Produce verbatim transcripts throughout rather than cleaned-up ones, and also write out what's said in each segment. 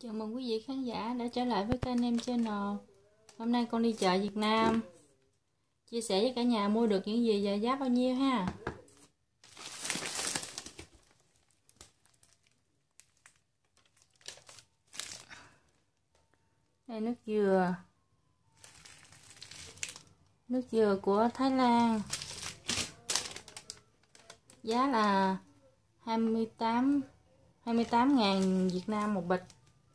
Chào mừng quý vị khán giả đã trở lại với kênh Em Channel. Hôm nay con đi chợ Việt Nam, chia sẻ với cả nhà mua được những gì và giá bao nhiêu ha. Đây nước dừa, nước dừa của Thái Lan, giá là hai mươi tám ngàn Việt Nam một bịch.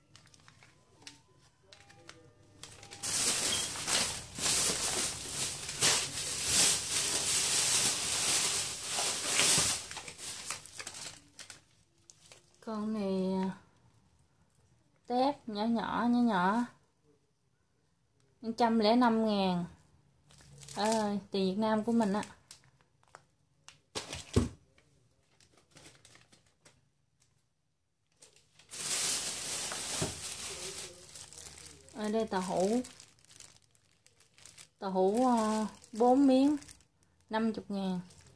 Con này tép nhỏ nhỏ nhỏ nhỏ một trăm lẻ năm ngàn à, tiền Việt Nam của mình á. Ở đây tàu hũ, tàu hũ uh, bốn miếng năm mươi ngàn.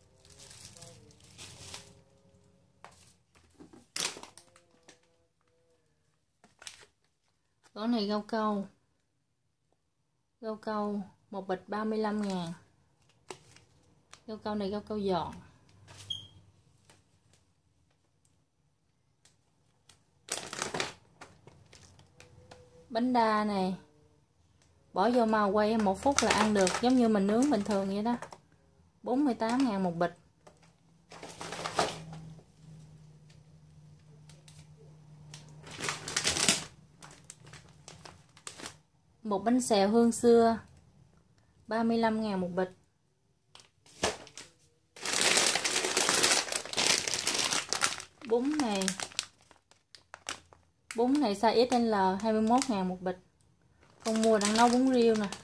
Con này rau câu, rau câu một bịch ba mươi lăm ngàn. Rau câu này rau câu giòn. Bánh đa này bỏ vô màu quay một phút là ăn được, giống như mình nướng bình thường vậy đó. bốn mươi tám ngàn một bịch. Một bánh xèo hương xưa ba mươi lăm ngàn một bịch. Bún này Bún này size ích lờ hai mươi mốt ngàn một bịch. Con mua đang nấu bún riêu nè.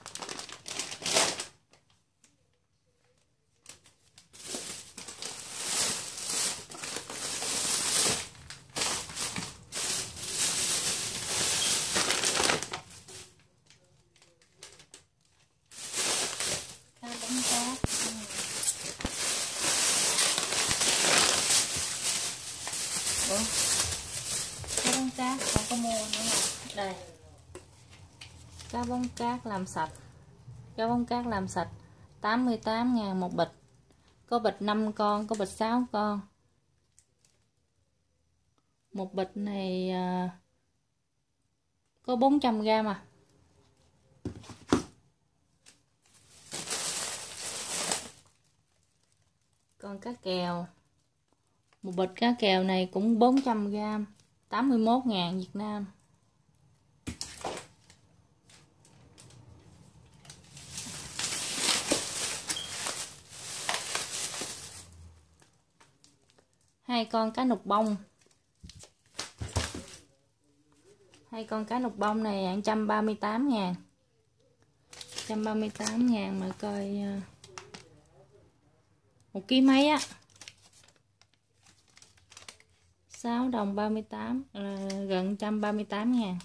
Cá bóng cát. Ủa? Cá bóng cát không có mua nữa nè. Đây. Cá bóng cát làm sạch. Cá bóng cát làm sạch tám mươi tám ngàn một bịch. Có bịch năm con, có bịch sáu con. Một bịch này à, có bốn trăm gram à. Còn cá kèo, một bịch cá kèo này cũng bốn trăm gram, tám mươi mốt ngàn Việt Nam. Hai con cá nục bông, hai con cá nục bông này một trăm ba mươi tám ngàn, một trăm ba mươi tám ngàn mà coi một ký mấy á, sáu đồng ba mươi tám là gần một trăm ba mươi tám ngàn.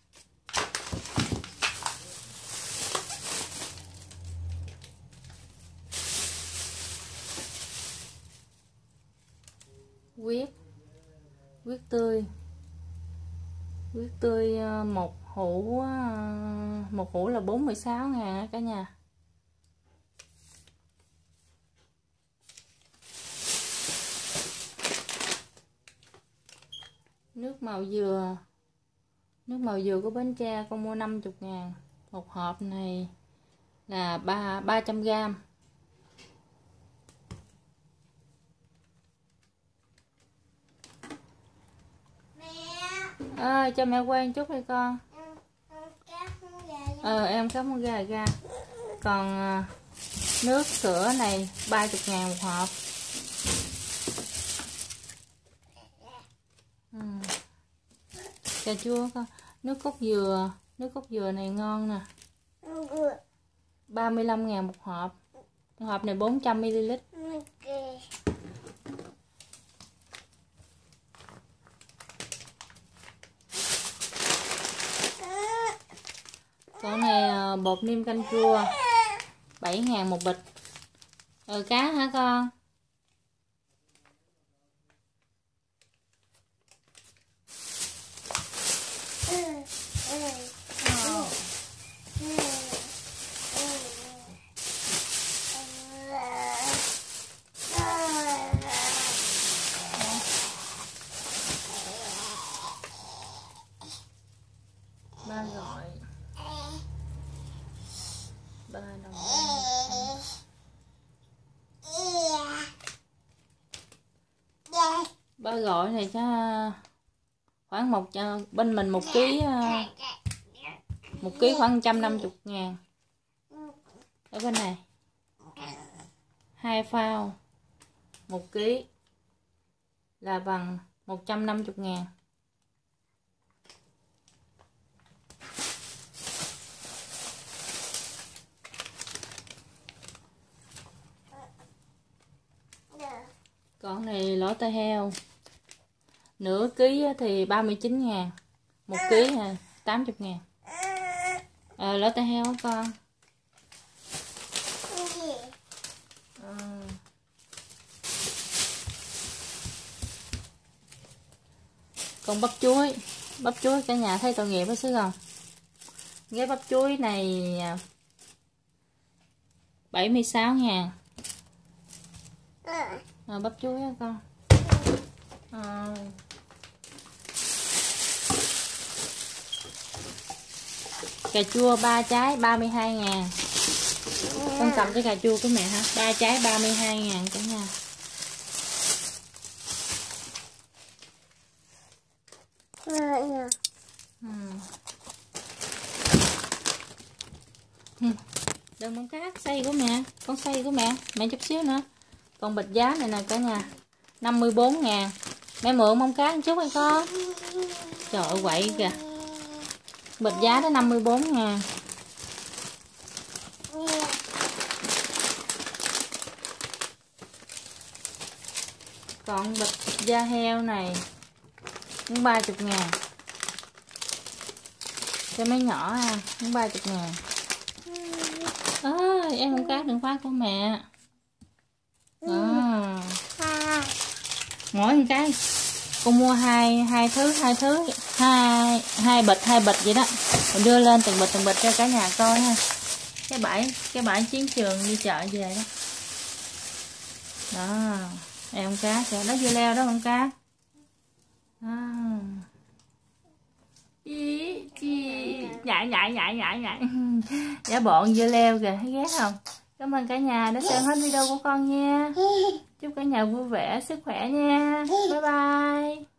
Huyết, huyết tươi, huyết tươi một hũ, một hũ là bốn mươi sáu ngàn á cả nhà. Nước màu dừa, nước màu dừa của Bến Tre con mua năm mươi ngàn. Một hộp này là ba ba trăm gram. À, cho mẹ quay một chút đi con. Ờ em cắt món gà ra. Còn à, nước sữa này ba mươi ngàn một hộp. Ừ. Cà chua con. Nước cốt dừa, nước cốt dừa này ngon nè. ba mươi lăm ngàn một hộp. Một hộp này bốn trăm mi li lít. Con này bột niêm canh chua bảy ngàn một bịch. Ừ cá hả con? Gói gọi này cho khoảng một bên mình một ký một ký khoảng một trăm năm mươi ngàn. Ở bên này hai phao một ký là bằng một trăm năm mươi ngàn. Còn này lỗ tai heo nửa ký thì ba mươi chín ngàn, một ký là tám mươi ngàn. À, lỗ tai heo con. À. Còn bắp chuối, bắp chuối cả nhà thấy tội nghiệp đó xứ không? Cái bắp chuối này bảy mươi sáu ngàn. À, bắp chuối đó con. À. Cà chua ba trái ba mươi hai ngàn. Con cầm cái cà chua của mẹ hả? ba trái ba mươi hai ngàn cả nhà. Ừ. Đừng mong cát xay của mẹ, con xay của mẹ, mẹ chút xíu nữa. Còn bịch giá này nè cả nhà, năm mươi bốn ngàn. Mẹ mượn mong cá một chút hay con? Trời ơi quậy kìa. Bịch giá đó năm mươi bốn ngàn. Còn bịch da heo này cũng ba mươi ngàn. Cho mấy nhỏ ha, cũng ba mươi ngàn. À, em mong cá đừng phá của mẹ. À. Mỗi một cái con mua hai hai thứ hai thứ hai hai bịch hai bịch vậy đó, mình đưa lên từng bịch từng bịch cho cả nhà coi ha. Cái bãi cái bãi chiến trường đi chợ về đó. Đó em con cá kìa, nó dưa leo đó con cá. À. Ý, ý, nhại nhại nhại nhại nhại giả bộ dưa leo kìa, thấy ghét không? Cảm ơn cả nhà đã xem hết video của con nha. Chúc cả nhà vui vẻ, sức khỏe nha. Bye bye.